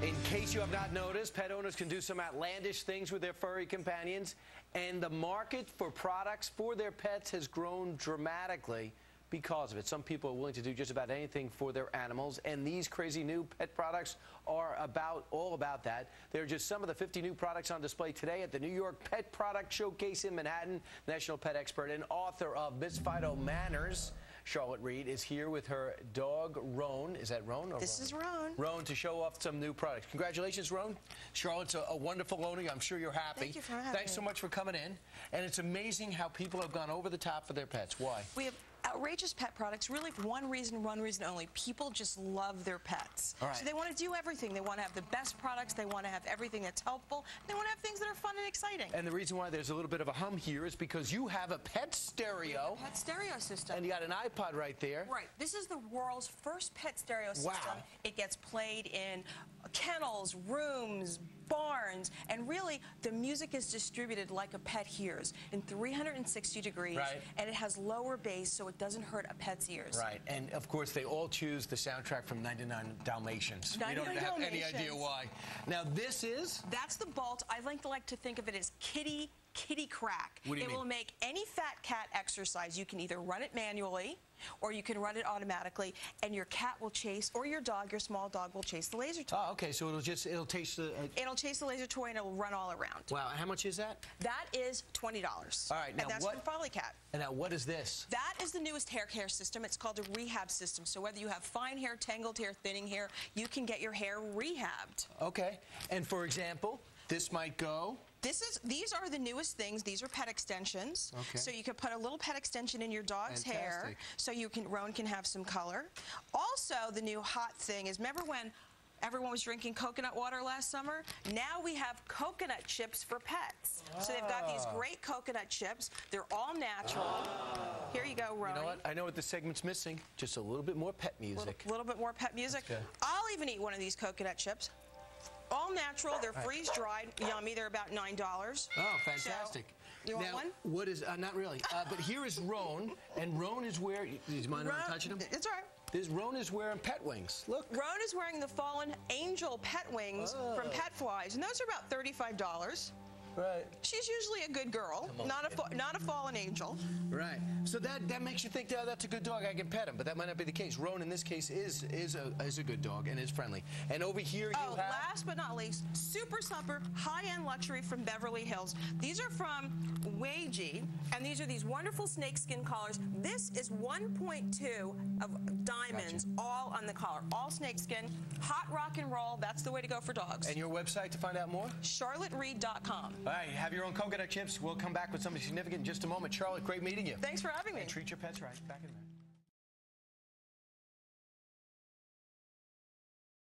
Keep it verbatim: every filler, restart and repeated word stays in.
In case you have not noticed, pet owners can do some outlandish things with their furry companions, and the market for products for their pets has grown dramatically because of it. Some people are willing to do just about anything for their animals, and these crazy new pet products are about all about that. They're just some of the fifty new products on display today at the New York Pet Product Showcase in Manhattan. National pet expert and author of Miss Fido Manners, Charlotte Reed, is here with her dog, Roan. Is that Roan? Or this Roan? is Roan. Roan, to show off some new products. Congratulations, Roan. Charlotte's a, a wonderful owner. I'm sure you're happy. Thank you for having Thanks me. so much for coming in. And it's amazing how people have gone over the top for their pets. Why? We have outrageous pet products, really for one reason, one reason only. People just love their pets. All right. So they want to do everything. They want to have the best products. They want to have everything that's helpful. They want to have things that are fun and exciting. And the reason why there's a little bit of a hum here is because you have a pet stereo. Pet stereo system. And you got an iPod right there. Right. This is the world's first pet stereo system. Wow. It gets played in kennels, rooms, barns, and really the music is distributed like a pet hears in three hundred sixty degrees, right. And it has lower bass so it doesn't hurt a pet's ears. Right, and of course they all choose the soundtrack from ninety-nine Dalmatians. We don't have any idea why. Now this is? That's the Bolt. I like to like to think of it as kitty kitty crack. What do you it mean? will make any fat cat exercise. You can either run it manually or you can run it automatically, and your cat will chase, or your dog, your small dog, will chase the laser toy. Oh, okay, so it'll just, it'll taste the... Uh... It'll chase the laser toy and it'll run all around. Wow, how much is that? That is twenty dollars. All right, now and that's what... from Folly Cat. And now what is this? That is the newest hair care system. It's called a rehab system. So whether you have fine hair, tangled hair, thinning hair, you can get your hair rehabbed. Okay, and for example, this might go... This is, these are the newest things. These are pet extensions. Okay. So you could put a little pet extension in your dog's Fantastic. hair so you can, Roan can have some color. Also, the new hot thing is, remember when everyone was drinking coconut water last summer? Now we have coconut chips for pets. Oh. So they've got these great coconut chips. They're all natural. Oh. Here you go, Roan. You know what? I know what this segment's missing. Just a little bit more pet music. A little, little bit more pet music. I'll even eat one of these coconut chips. All natural. They're freeze-dried. Yummy. They're about nine dollars. Oh, fantastic. So, you want now, one? What is, uh, not really, uh, but here is Roan, and Roan is where, do you mind Roan, touching him? It's all right. This Roan is wearing pet wings. Look. Roan is wearing the fallen angel pet wings oh. from Pet Flies, and those are about thirty-five dollars. Right. She's usually a good girl, on, not a not a fallen angel. Right. So that that makes you think, oh, that's a good dog, I can pet him, but that might not be the case. Roan, in this case, is is a is a good dog and is friendly. And over here oh, you have... last but not least, Super Supper high-end luxury from Beverly Hills. These are from Weiji, and these are these wonderful snakeskin collars. This is one point two of diamonds, gotcha. All on the collar, all snakeskin, hot rock and roll. That's the way to go for dogs. And your website to find out more? Charlotte Reed dot com. All right, have your own coconut chips. We'll come back with something significant in just a moment. Charlotte, great meeting you. Thanks for having me. And treat your pets right. Back in a minute.